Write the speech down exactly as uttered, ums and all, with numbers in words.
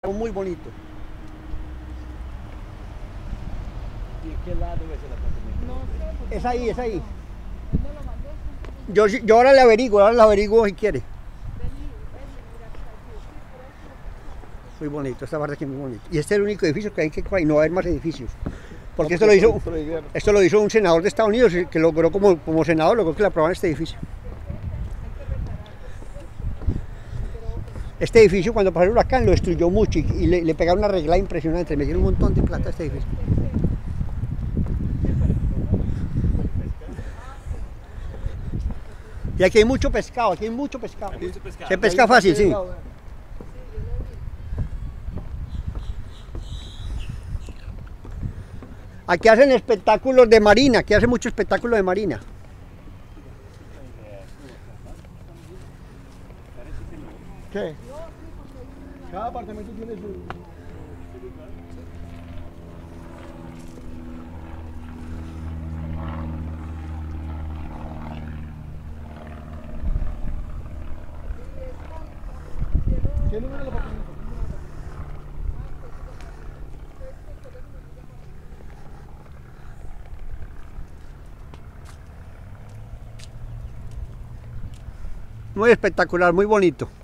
Muy bonito. ¿Y en qué lado es el apartamento? No sé. porque Es no ahí, lo es ahí. mandó. Él me lo mandó, es un- Yo, sí- yo ahora le averiguo, ahora le averiguo si quiere. Vení, vení, mira que aquí, sí, por eso. Muy bonito, esta parte aquí es muy bonito. Y este es el único edificio que hay que y no va a haber más edificios. Porque esto lo hizo, esto lo hizo un senador de Estados Unidos que logró como, como senador, logró que le aprobaran este edificio. Este edificio cuando pasó el huracán lo destruyó mucho y, y le, le pegaron una arreglada impresionante, le metieron un montón de plata a este edificio. Y aquí hay mucho pescado, aquí hay mucho pescado. Hay mucho pescado. Se pesca fácil, sí. Aquí hacen espectáculos de marina, aquí hacen mucho espectáculo de marina. ¿Qué? Cada apartamento tiene su... ¿Qué número del apartamento? Muy espectacular, muy bonito.